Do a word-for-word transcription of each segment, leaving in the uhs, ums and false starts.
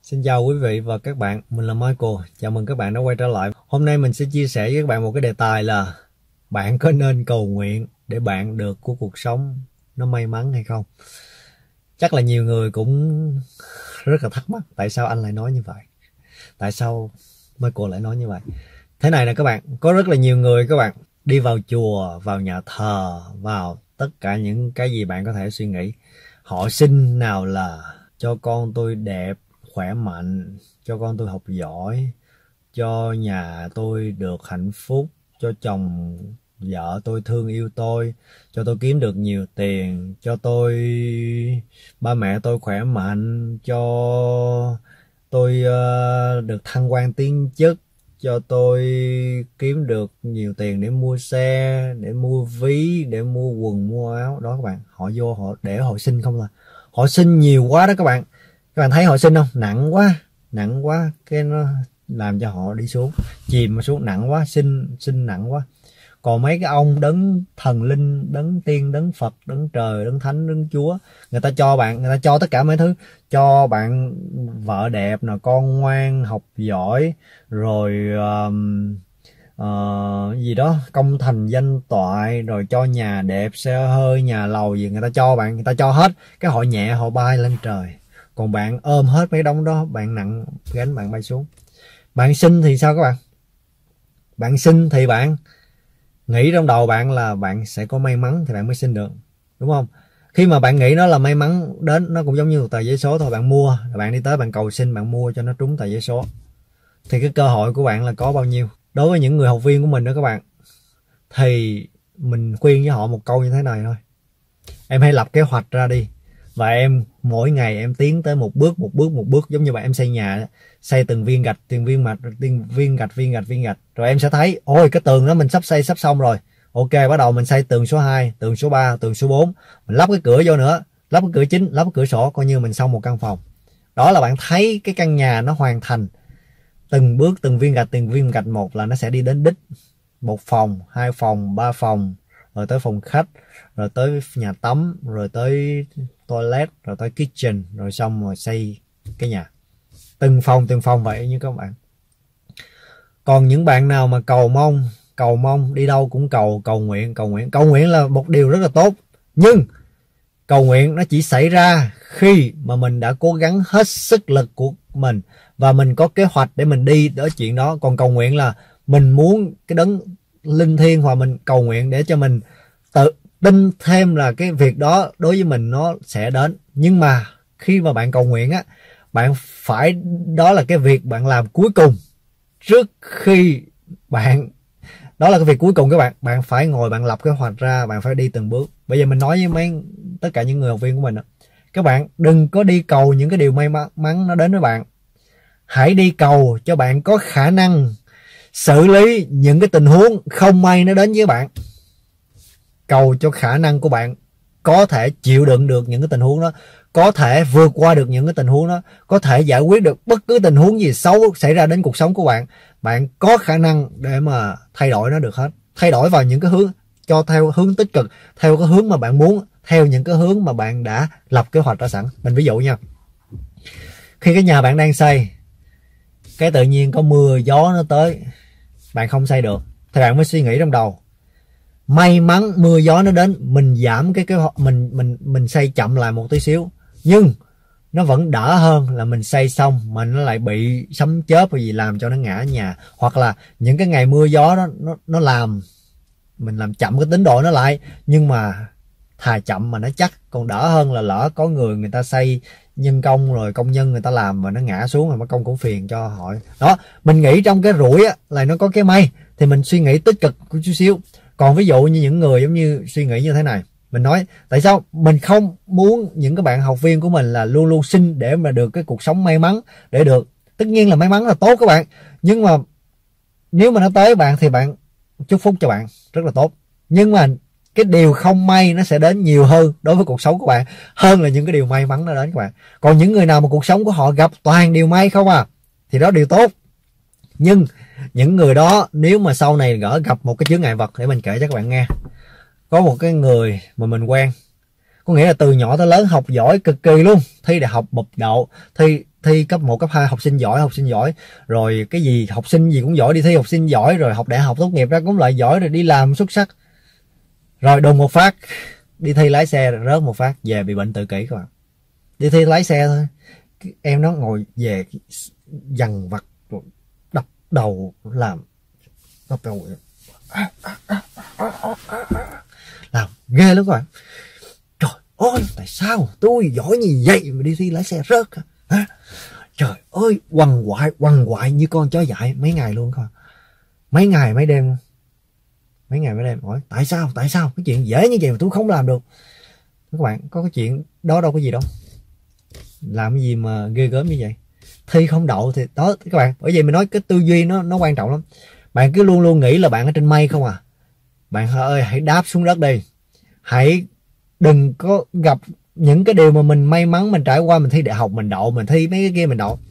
Xin chào quý vị và các bạn, mình là Michael. Chào mừng các bạn đã quay trở lại. Hôm nay mình sẽ chia sẻ với các bạn một cái đề tài là bạn có nên cầu nguyện để bạn được của cuộc sống nó may mắn hay không? Chắc là nhiều người cũng rất là thắc mắc tại sao anh lại nói như vậy. Tại sao Michael lại nói như vậy? Thế này nè các bạn, có rất là nhiều người các bạn đi vào chùa, vào nhà thờ, vào tất cả những cái gì bạn có thể suy nghĩ. Họ xin nào là cho con tôi đẹp, khỏe mạnh, cho con tôi học giỏi, cho nhà tôi được hạnh phúc, cho chồng vợ tôi thương yêu tôi, cho tôi kiếm được nhiều tiền, cho tôi ba mẹ tôi khỏe mạnh, cho tôi uh, được thăng quan tiến chức, cho tôi kiếm được nhiều tiền để mua xe, để mua ví, để mua quần mua áo. Đó các bạn, họ vô họ để họ xin không là họ xin nhiều quá đó các bạn. Các bạn thấy họ xin không? Nặng quá, nặng quá, cái nó làm cho họ đi xuống, chìm xuống, nặng quá, xin xin nặng quá. Còn mấy cái ông đấng thần linh, đấng tiên, đấng Phật, đấng trời, đấng thánh, đấng Chúa, người ta cho bạn, người ta cho tất cả mấy thứ, cho bạn vợ đẹp nè, con ngoan, học giỏi, rồi um, uh, gì đó, công thành danh toại, rồi cho nhà đẹp, xe hơi, nhà lầu gì người ta cho bạn, người ta cho hết, cái họ nhẹ họ bay lên trời. Còn bạn ôm hết mấy đống đó, bạn nặng gánh bạn bay xuống. Bạn xin thì sao các bạn? Bạn xin thì bạn nghĩ trong đầu bạn là bạn sẽ có may mắn thì bạn mới xin được, đúng không? Khi mà bạn nghĩ nó là may mắn đến, nó cũng giống như một tờ giấy số thôi. Bạn mua, bạn đi tới bạn cầu xin, bạn mua cho nó trúng tờ giấy số, thì cái cơ hội của bạn là có bao nhiêu? Đối với những người học viên của mình đó các bạn, thì mình khuyên với họ một câu như thế này thôi: em hãy lập kế hoạch ra đi, và em mỗi ngày em tiến tới một bước một bước một bước, giống như vậy em xây nhà, xây từng viên gạch, từng viên mạch, từng viên gạch, viên gạch, viên gạch, rồi em sẽ thấy ôi cái tường đó mình sắp xây sắp xong rồi. Ok, bắt đầu mình xây tường số hai, tường số ba, tường số bốn, mình lắp cái cửa vô nữa, lắp cái cửa chính, lắp cái cửa sổ, coi như mình xong một căn phòng. Đó là bạn thấy cái căn nhà nó hoàn thành từng bước, từng viên gạch, từng viên gạch một là nó sẽ đi đến đích. Một phòng, hai phòng, ba phòng, rồi tới phòng khách, rồi tới nhà tắm, rồi tới toilet, rồi tới kitchen, rồi xong rồi xây cái nhà. Từng phòng, từng phòng vậy như các bạn. Còn những bạn nào mà cầu mong, cầu mong, đi đâu cũng cầu, cầu nguyện, cầu nguyện. Cầu nguyện là một điều rất là tốt, nhưng cầu nguyện nó chỉ xảy ra khi mà mình đã cố gắng hết sức lực của mình và mình có kế hoạch để mình đi tới chuyện đó. Còn cầu nguyện là mình muốn cái đấng linh thiêng, hoặc mình cầu nguyện để cho mình tự tin thêm là cái việc đó đối với mình nó sẽ đến. Nhưng mà khi mà bạn cầu nguyện á, bạn phải, đó là cái việc bạn làm cuối cùng trước khi bạn, đó là cái việc cuối cùng các bạn. Bạn phải ngồi bạn lập kế hoạch ra, bạn phải đi từng bước. Bây giờ mình nói với mấy tất cả những người học viên của mình đó, các bạn đừng có đi cầu những cái điều may mắn nó đến với bạn. Hãy đi cầu cho bạn có khả năng xử lý những cái tình huống không may nó đến với bạn. Cầu cho khả năng của bạn có thể chịu đựng được những cái tình huống đó, có thể vượt qua được những cái tình huống đó, có thể giải quyết được bất cứ tình huống gì xấu xảy ra đến cuộc sống của bạn. Bạn có khả năng để mà thay đổi nó được hết. Thay đổi vào những cái hướng, cho theo hướng tích cực, theo cái hướng mà bạn muốn, theo những cái hướng mà bạn đã lập kế hoạch ra sẵn. Mình ví dụ nha, khi cái nhà bạn đang xây, cái tự nhiên có mưa gió nó tới, bạn không xây được, thì bạn mới suy nghĩ trong đầu, may mắn mưa gió nó đến, mình giảm cái cái mình mình mình xây chậm lại một tí xíu, nhưng nó vẫn đỡ hơn là mình xây xong mà nó lại bị sấm chớp hay gì làm cho nó ngã nhà. Hoặc là những cái ngày mưa gió đó nó nó làm mình làm chậm cái tiến độ nó lại, nhưng mà thà chậm mà nó chắc, còn đỡ hơn là lỡ có người người ta xây nhân công, rồi công nhân người ta làm mà nó ngã xuống, rồi mất công cũng phiền cho họ. Đó, mình nghĩ trong cái rủi á là nó có cái may, thì mình suy nghĩ tích cực một chút xíu. Còn ví dụ như những người giống như suy nghĩ như thế này, mình nói tại sao mình không muốn những cái bạn học viên của mình là luôn luôn xin để mà được cái cuộc sống may mắn, để được, tất nhiên là may mắn là tốt các bạn, nhưng mà nếu mà nó tới bạn thì bạn chúc phúc cho bạn rất là tốt, nhưng mà cái điều không may nó sẽ đến nhiều hơn đối với cuộc sống của bạn hơn là những cái điều may mắn nó đến các bạn. Còn những người nào mà cuộc sống của họ gặp toàn điều may không à, thì đó điều tốt. Nhưng những người đó nếu mà sau này gỡ gặp một cái chướng ngại vật, để mình kể cho các bạn nghe. Có một cái người mà mình quen, có nghĩa là từ nhỏ tới lớn học giỏi cực kỳ luôn, thi đại học bập đậu, thi thi cấp một, cấp hai học sinh giỏi, học sinh giỏi, rồi cái gì học sinh gì cũng giỏi, đi thi học sinh giỏi, rồi học đại học tốt nghiệp ra cũng lại giỏi, rồi đi làm xuất sắc. Rồi đùng một phát đi thi lái xe rớt một phát, về bị bệnh tự kỷ các bạn. Đi thi lái xe thôi, em nó ngồi về dằn vặt, đập đầu làm đập đầu làm ghê lắm các bạn. Trời ơi, tại sao tôi giỏi như vậy mà đi thi lái xe rớt hả? Trời ơi, quằn quại quằn quại như con chó dại mấy ngày luôn các bạn. Mấy ngày mấy đêm, mấy ngày mấy đêm hỏi tại sao, tại sao cái chuyện dễ như vậy mà tôi không làm được. Các bạn, có cái chuyện đó đâu có gì đâu, làm cái gì mà ghê gớm như vậy. Thi không đậu thì đó các bạn, bởi vì mình nói cái tư duy nó nó quan trọng lắm. Bạn cứ luôn luôn nghĩ là bạn ở trên mây không à. Bạn ơi, hãy đáp xuống đất đi. Hãy đừng có gặp những cái điều mà mình may mắn mình trải qua, mình thi đại học mình đậu, mình thi mấy cái kia mình đậu.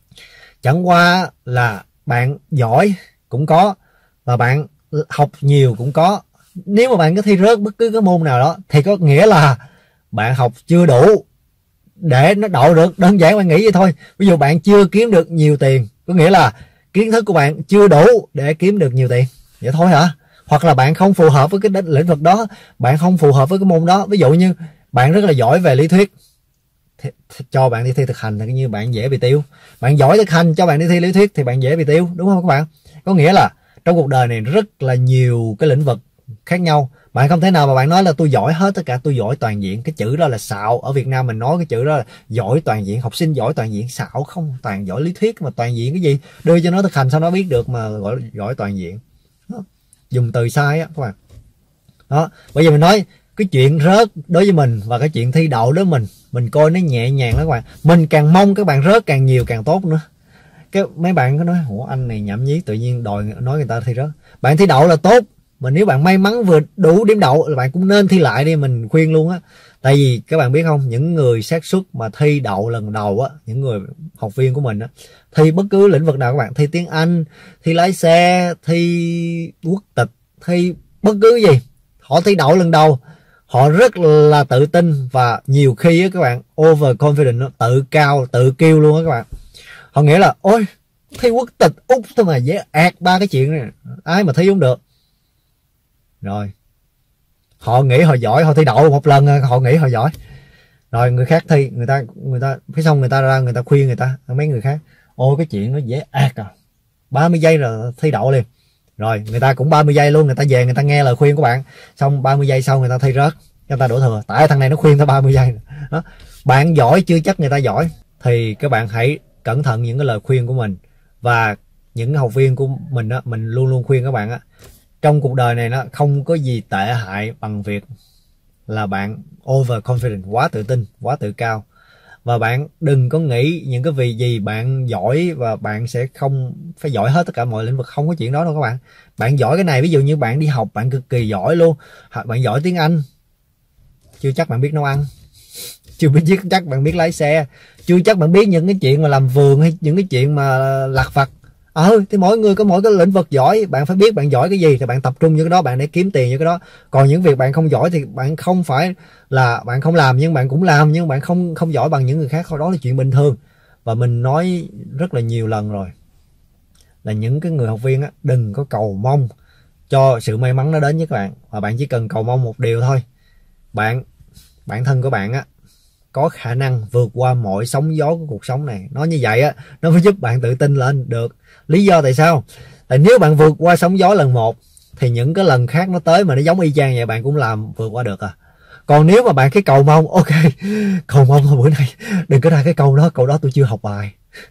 Chẳng qua là bạn giỏi cũng có, và bạn học nhiều cũng có. Nếu mà bạn có thi rớt bất cứ cái môn nào đó thì có nghĩa là bạn học chưa đủ để nó đậu được. Đơn giản bạn nghĩ vậy thôi. Ví dụ bạn chưa kiếm được nhiều tiền, có nghĩa là kiến thức của bạn chưa đủ để kiếm được nhiều tiền, vậy thôi hả? Hoặc là bạn không phù hợp với cái lĩnh vực đó, bạn không phù hợp với cái môn đó. Ví dụ như bạn rất là giỏi về lý thuyết, thì, thì cho bạn đi thi thực hành thì như bạn dễ bị tiêu. Bạn giỏi thực hành cho bạn đi thi lý thuyết thì bạn dễ bị tiêu, đúng không các bạn? Có nghĩa là trong cuộc đời này rất là nhiều cái lĩnh vực khác nhau. Bạn không thể nào mà bạn nói là tôi giỏi hết tất cả, tôi giỏi toàn diện. Cái chữ đó là xạo. Ở Việt Nam mình nói cái chữ đó là giỏi toàn diện, học sinh giỏi toàn diện. Xạo không, toàn giỏi lý thuyết mà toàn diện cái gì? Đưa cho nó thực hành sao nó biết được mà gọi giỏi toàn diện. Đó. Dùng từ sai á các bạn. Đó, bây giờ mình nói cái chuyện rớt đối với mình và cái chuyện thi đậu đối với mình, mình coi nó nhẹ nhàng đó các bạn. Mình càng mong các bạn rớt càng nhiều càng tốt nữa. Cái mấy bạn có nói ủa anh này nhảm nhí tự nhiên đòi nói người ta thi rớt. Bạn thi đậu là tốt, mà nếu bạn may mắn vừa đủ điểm đậu là bạn cũng nên thi lại đi, mình khuyên luôn á. Tại vì các bạn biết không, những người xác suất mà thi đậu lần đầu á, những người học viên của mình á, thi bất cứ lĩnh vực nào các bạn, thi tiếng Anh, thi lái xe, thi quốc tịch, thi bất cứ gì, họ thi đậu lần đầu họ rất là tự tin, và nhiều khi á các bạn over confident, tự cao tự kiêu luôn á các bạn. Họ nghĩ là ôi thi quốc tịch Úc thôi mà dễ ạt ba cái chuyện này, ai mà thi không được. Rồi họ nghĩ họ giỏi, họ thi đậu một lần họ nghĩ họ giỏi, rồi người khác thi, người ta người ta phía xong người ta ra người ta khuyên người ta, mấy người khác ôi cái chuyện nó dễ ạt à, ba mươi giây rồi thi đậu liền. Rồi người ta cũng ba mươi giây luôn, người ta về người ta nghe lời khuyên của bạn, xong ba mươi giây sau người ta thi rớt, người ta đổ thừa tại thằng này nó khuyên ta ba mươi giây đó. Bạn giỏi chưa chắc người ta giỏi, thì các bạn hãy cẩn thận những cái lời khuyên của mình. Và những học viên của mình á, mình luôn luôn khuyên các bạn á, trong cuộc đời này nó không có gì tệ hại bằng việc là bạn over confident, quá tự tin, quá tự cao. Và bạn đừng có nghĩ những cái vì gì bạn giỏi và bạn sẽ không phải giỏi hết tất cả mọi lĩnh vực, không có chuyện đó đâu các bạn. Bạn giỏi cái này, ví dụ như bạn đi học bạn cực kỳ giỏi luôn, bạn giỏi tiếng Anh, chưa chắc bạn biết nấu ăn, chưa biết chắc bạn biết lái xe, chưa chắc bạn biết những cái chuyện mà làm vườn hay những cái chuyện mà lặt vặt. Ờ thì mỗi người có mỗi cái lĩnh vực giỏi, bạn phải biết bạn giỏi cái gì thì bạn tập trung những cái đó, bạn để kiếm tiền như cái đó. Còn những việc bạn không giỏi thì bạn không phải là bạn không làm, nhưng bạn cũng làm, nhưng bạn không không giỏi bằng những người khác, đó là chuyện bình thường. Và mình nói rất là nhiều lần rồi là những cái người học viên á, đừng có cầu mong cho sự may mắn nó đến với các bạn, và bạn chỉ cần cầu mong một điều thôi, bạn bản thân của bạn á có khả năng vượt qua mọi sóng gió của cuộc sống này. Nói như vậy á, nó mới giúp bạn tự tin lên được. Lý do tại sao? Tại nếu bạn vượt qua sóng gió lần một thì những cái lần khác nó tới mà nó giống y chang vậy bạn cũng làm vượt qua được à. Còn nếu mà bạn cái cầu mong, ok cầu mong thôi bữa nay đừng có ra cái câu đó, câu đó tôi chưa học bài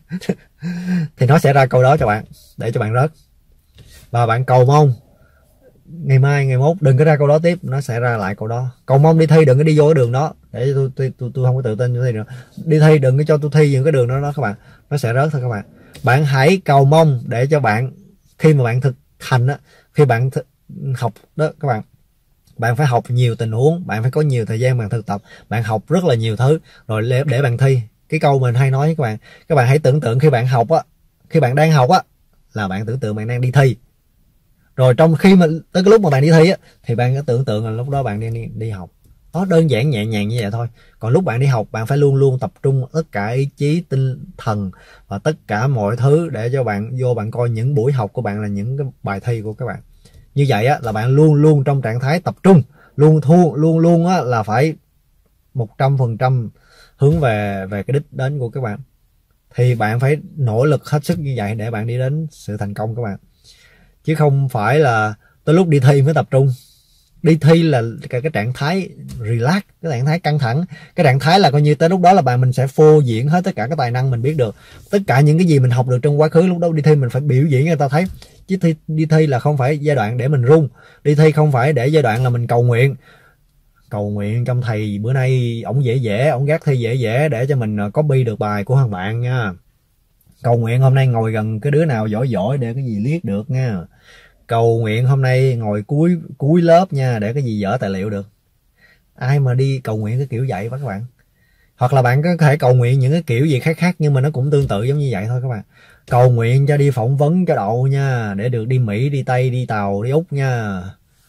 thì nó sẽ ra câu đó cho bạn để cho bạn rớt. Và bạn cầu mong ngày mai ngày mốt đừng có ra câu đó tiếp, nó sẽ ra lại câu đó. Cầu mong đi thi đừng có đi vô cái đường đó, để tôi tôi tôi, tôi không có tự tin như thế nữa. Đi thi đừng có cho tôi thi những cái đường đó đó các bạn, nó sẽ rớt thôi các bạn. Bạn hãy cầu mong để cho bạn khi mà bạn thực hành á, khi bạn th học đó các bạn, bạn phải học nhiều tình huống, bạn phải có nhiều thời gian bạn thực tập, bạn học rất là nhiều thứ rồi để, để bạn thi. Cái câu mình hay nói với các bạn, các bạn hãy tưởng tượng khi bạn học á, khi bạn đang học á là bạn tưởng tượng bạn đang đi thi. Rồi trong khi mà tới cái lúc mà bạn đi thi á thì bạn có tưởng tượng là lúc đó bạn đi đi, đi học. Nó đơn giản nhẹ nhàng như vậy thôi. Còn lúc bạn đi học, bạn phải luôn luôn tập trung tất cả ý chí, tinh thần và tất cả mọi thứ để cho bạn vô bạn coi những buổi học của bạn là những cái bài thi của các bạn. Như vậy á, là bạn luôn luôn trong trạng thái tập trung, luôn thu luôn luôn á, là phải một trăm phần trăm hướng về về cái đích đến của các bạn. Thì bạn phải nỗ lực hết sức như vậy để bạn đi đến sự thành công các bạn. Chứ không phải là tới lúc đi thi mới tập trung. Đi thi là cái, cái trạng thái relax, cái trạng thái căng thẳng, cái trạng thái là coi như tới lúc đó là bạn mình sẽ phô diễn hết tất cả cái tài năng mình biết được, tất cả những cái gì mình học được trong quá khứ. Lúc đó đi thi mình phải biểu diễn người ta thấy. Chứ thi, đi thi là không phải giai đoạn để mình run, đi thi không phải để giai đoạn là mình cầu nguyện. Cầu nguyện trong thầy bữa nay ổng dễ dễ, ổng gác thi dễ dễ để cho mình copy được bài của thằng bạn nha. Cầu nguyện hôm nay ngồi gần cái đứa nào giỏi giỏi để cái gì liếc được nha. Cầu nguyện hôm nay ngồi cuối cuối lớp nha, để cái gì dở tài liệu được. Ai mà đi cầu nguyện cái kiểu vậy các bạn. Hoặc là bạn có thể cầu nguyện những cái kiểu gì khác khác, nhưng mà nó cũng tương tự giống như vậy thôi các bạn. Cầu nguyện cho đi phỏng vấn cho đậu nha, để được đi Mỹ, đi Tây, đi Tàu, đi Úc nha.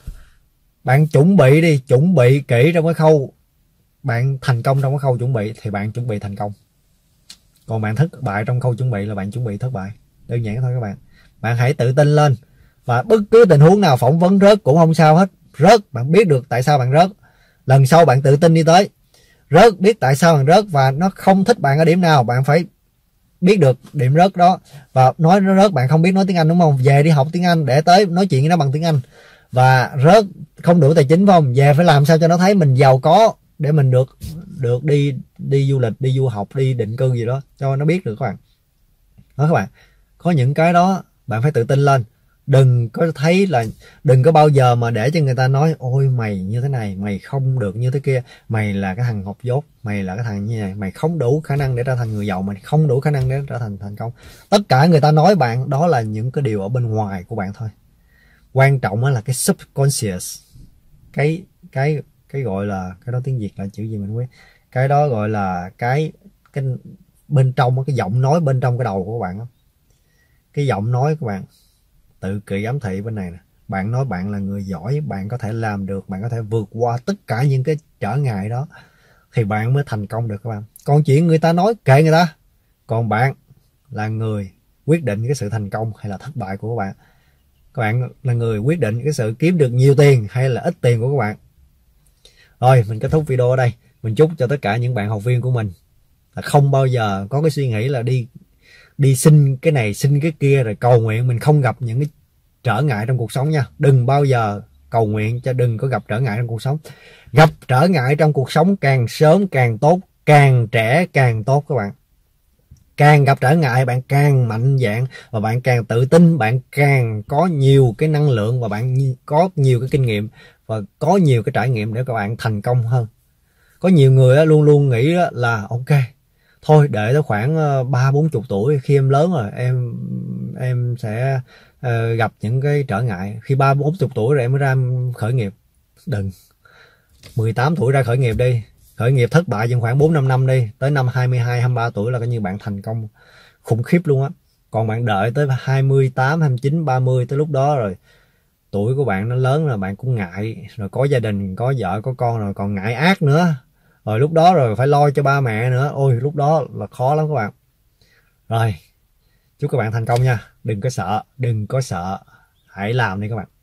Bạn chuẩn bị đi, chuẩn bị kỹ trong cái khâu bạn thành công. Trong cái khâu chuẩn bị thì bạn chuẩn bị thành công. Còn bạn thất bại trong khâu chuẩn bị là bạn chuẩn bị thất bại. Đơn giản thôi các bạn. Bạn hãy tự tin lên. Và bất cứ tình huống nào phỏng vấn rớt cũng không sao hết. Rớt, bạn biết được tại sao bạn rớt. Lần sau bạn tự tin đi tới. Rớt, biết tại sao bạn rớt. Và nó không thích bạn ở điểm nào, bạn phải biết được điểm rớt đó. Và nói nó rớt, bạn không biết nói tiếng Anh đúng không? Về đi học tiếng Anh để tới nói chuyện với nó bằng tiếng Anh. Và rớt không đủ tài chính phải không? Về phải làm sao cho nó thấy mình giàu có, để mình được được đi đi du lịch, đi du học, đi định cư gì đó, cho nó biết được các bạn. Đó các bạn, có những cái đó bạn phải tự tin lên. Đừng có thấy là đừng có bao giờ mà để cho người ta nói ôi mày như thế này, mày không được như thế kia, mày là cái thằng học dốt, mày là cái thằng như này, mày không đủ khả năng để trở thành người giàu, mày không đủ khả năng để trở thành thành công. Tất cả người ta nói bạn đó là những cái điều ở bên ngoài của bạn thôi. Quan trọng là cái subconscious, cái cái cái gọi là cái đó tiếng Việt là chữ gì mình không biết. Cái đó gọi là cái cái bên trong, cái giọng nói bên trong cái đầu của bạn đó. Cái giọng nói của bạn tự kỷ ám thị bên này nè. Bạn nói bạn là người giỏi, bạn có thể làm được, bạn có thể vượt qua tất cả những cái trở ngại đó thì bạn mới thành công được các bạn. Còn chuyện người ta nói kệ người ta. Còn bạn là người quyết định cái sự thành công hay là thất bại của các bạn. Các bạn là người quyết định cái sự kiếm được nhiều tiền hay là ít tiền của các bạn. Rồi, mình kết thúc video ở đây. Mình chúc cho tất cả những bạn học viên của mình là không bao giờ có cái suy nghĩ là đi đi xin cái này, xin cái kia rồi cầu nguyện mình không gặp những cái trở ngại trong cuộc sống nha. Đừng bao giờ cầu nguyện cho đừng có gặp trở ngại trong cuộc sống. Gặp trở ngại trong cuộc sống càng sớm càng tốt, càng trẻ càng tốt các bạn. Càng gặp trở ngại bạn càng mạnh dạn và bạn càng tự tin, bạn càng có nhiều cái năng lượng và bạn có nhiều cái kinh nghiệm và có nhiều cái trải nghiệm để các bạn thành công hơn. Có nhiều người luôn luôn nghĩ là ok, thôi để tới khoảng ba bốn chục tuổi, khi em lớn rồi em em sẽ uh, gặp những cái trở ngại. Khi ba bốn chục tuổi rồi em mới ra khởi nghiệp. Đừng. mười tám tuổi ra khởi nghiệp đi. Khởi nghiệp thất bại trong khoảng bốn năm năm đi, tới năm hai mươi hai, hai mươi ba tuổi là coi như bạn thành công khủng khiếp luôn á. Còn bạn đợi tới hai mươi tám, hai mươi chín, ba mươi, tới lúc đó rồi tuổi của bạn nó lớn rồi bạn cũng ngại, rồi có gia đình, có vợ, có con rồi còn ngại ác nữa. Rồi lúc đó rồi phải lo cho ba mẹ nữa. Ôi lúc đó là khó lắm các bạn. Rồi, chúc các bạn thành công nha. Đừng có sợ, đừng có sợ. Hãy làm đi các bạn.